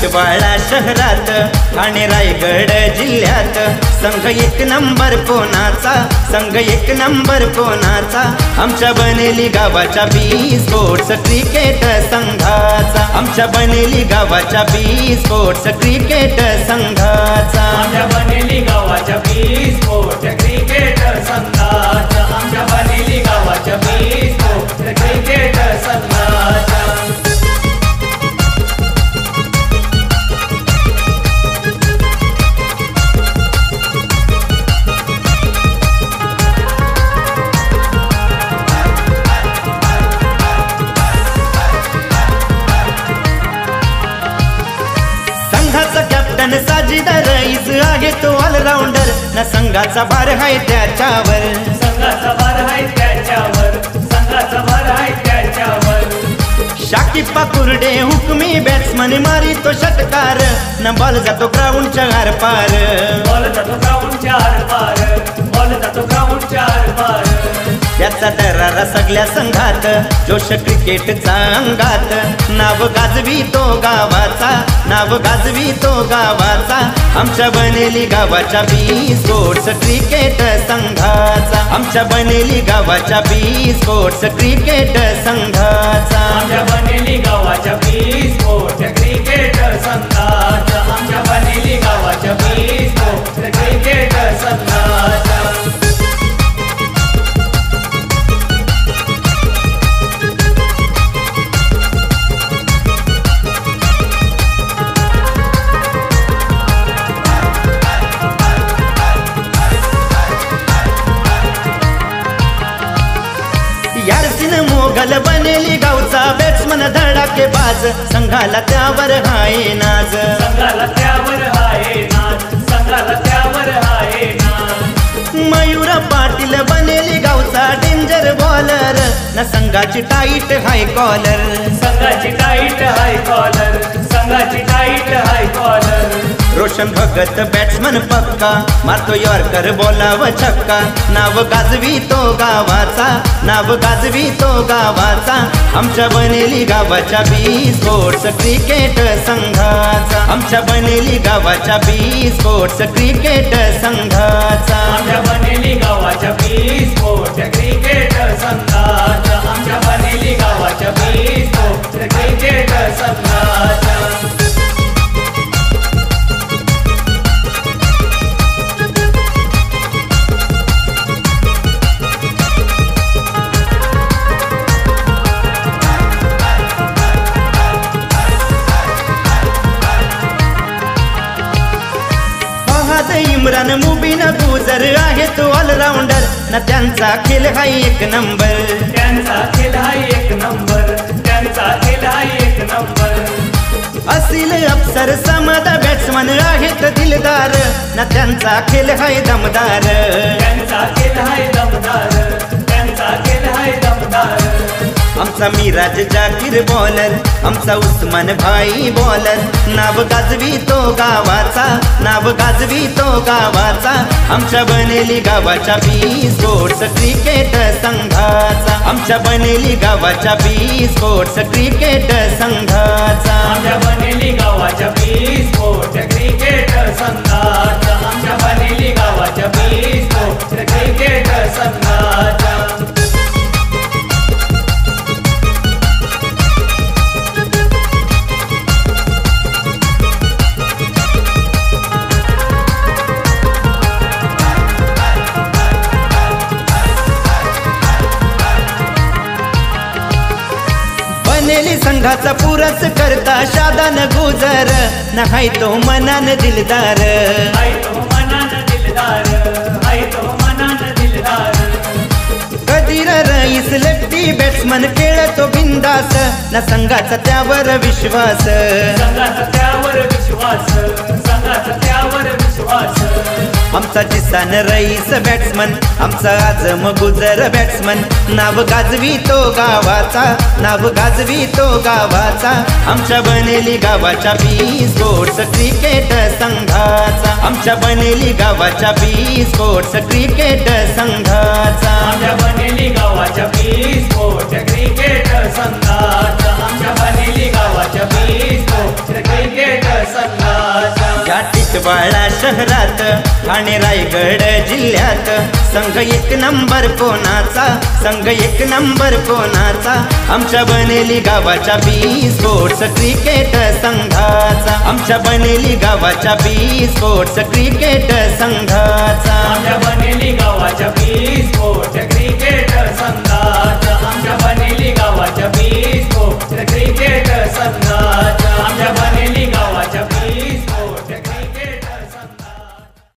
शिरवाळा शहरात ठाणे रायगड जिल्ह्यात संघ एक नंबर कोणाचा, संघ एक नंबर कोणाचा, आमच्या बनेली गावाच्या बी स्पोर्ट्स क्रिकेट संघाचा, आमच्या बनेली गावाच्या बी स्पोर्ट्स क्रिकेट संघाचा, आमच्या बनेली गावाच्या बी स्पोर्ट्स क्रिकेट संघाचा, आमच्या बनेली गावाच्या बी स्पोर्ट्स क्रिकेट संघाचा। संघाचा कॅप्टन साजिद रईस आहे तो ऑलराऊंडर, ना संघाचा भार आहे त्याच्यावर, संघाचा भार आहे त्याच्यावर, संघाचा भार आहे त्याच्यावर। शाकिब पाकुर्डे हुकमी बॅट्समन मारी तो षटकार, न बॉल जातो ग्राउंडच्या आरपार, बॉल जातो ग्राउंडच्या आरपार, बॉल जातो ग्राउंडच्या आरपार। त्याचा दरारा सगळ्या संघात, जोश क्रिकेटचा अंगात, नाव गाजवी तो गावाचा, नाव गाजवी तो गावाचा, आमच्या बनेली गावाच्या बी स्पोर्ट्स क्रिकेट संघाचा, आमच्या बनेली गावाच्या बी स्पोर्ट्स क्रिकेट संघाचा, आमच्या बनेली गावाच्या बी स्पोर्ट्स क्रिकेट संघाचा, आमच्या बनेली गावाच्या बी स्पोर्ट्स क्रिकेट संघाचा। यारसीन मोगल बनेली गावचा बॅट्समन धडाकेबाज, संघाला त्यावर हाय नाज, संघाला त्यावर हाय नाज, संघाला त्यावर हाय नाज। मयूर पाटील बनेली गावचा डेंजर बॉलर, ना संघाची टाईट हाय कॉलर, संघाची टाईट हाय कॉलर, संघाची tight high collar. Roshan Bhagat batsman पक्का, मारतो यॉर्कर बोलाव छक्का, नाव गाजवी तो गावाचा, नाव गाजवी तो गावाचा, आमच्या बनेली गावाच्या बी स्पोर्ट्स क्रिकेट संघाचा, आमच्या बनेली गावाच्या बी स्पोर्ट्स क्रिकेट संघाचा, आमच्या बनेली गावाच्या बी स्पोर्ट्स क्रिकेट संघाचा, आमच्या बनेली गावाच्या बी स्पोर्ट्स क्रिकेट संघाचा। इम्रान मुबीन गुजर आहे तो ऑलराऊंडर, ना त्यांचा खेळ हाय एक नंबर, त्यांचा खेळ हाय एक नंबर, त्यांचा खेळ हाय एक नंबर। असील अफसर समद बॅट्समन आहेत दिलदार, ना त्यांचा खेळ हाय दमदार, त्यांचा खेळ हाय दमदार, त्यांचा खेळ हाय दमदार। आमचा मिराज जाकीर बॉलर, आमचा उस्मान भाई बॉलर, नाव गाजवी तो गावाचा, नाव गाजवी तो गावाचा, आमच्या बनेली गावाच्या बी स्पोर्ट्स क्रिकेट संघाचा, आमच्या बनेली गावाच्या बी स्पोर्ट्स क्रिकेट संघाचा, आमच्या बनेली गावाच्या बी स्पोर्ट्स क्रिकेट संघाचा, आमच्या बनेली गावाच्या बी स्पोर्ट्स क्रिकेट संघाचा। बनेली संघाचा पुरस करता शादान गुजर, नाही तो मनान दिलदार, हाय तो मनान दिलदार, हाय तो मनान दिलदार। कधीर रईस लेफ्टी बॅट्समन खेळतो बिंदास, ना संघाचा त्यावर विश्वास, संघाचा त्यावर विश्वास, संघाचा त्यावर विश्वास। आमचा जिसान रईस बॅट्समन, आमचा आजम गुजर बॅट्समन, नाव गाजवी तो गावाचा, नाव गाजवी तो गावाचा, आमच्या बनेली गावाच्या बी स्पोर्ट्स क्रिकेट संघाचा, आमच्या बनेली गावाच्या बी स्पोर्ट्स क्रिकेट संघाचा, आमच्या बनेली गावाच्या बी स्पोर्ट्स क्रिकेट संघाचा, आमच्या बनेली गावाच्या गावाच्या स्पोर्ट्स क्रिकेट संघाचा. या टिटवाळा शहरात ठाणे रायगड जिल्ह्यात संघ एक नंबर कोणाचा, संघ एक नंबर कोणाचा, आमच्या बनेली गावाच्या स्पोर्ट्स क्रिकेट संघाचा, आमच्या बनेली गावाच्या स्पोर्ट्स क्रिकेट संघाचा.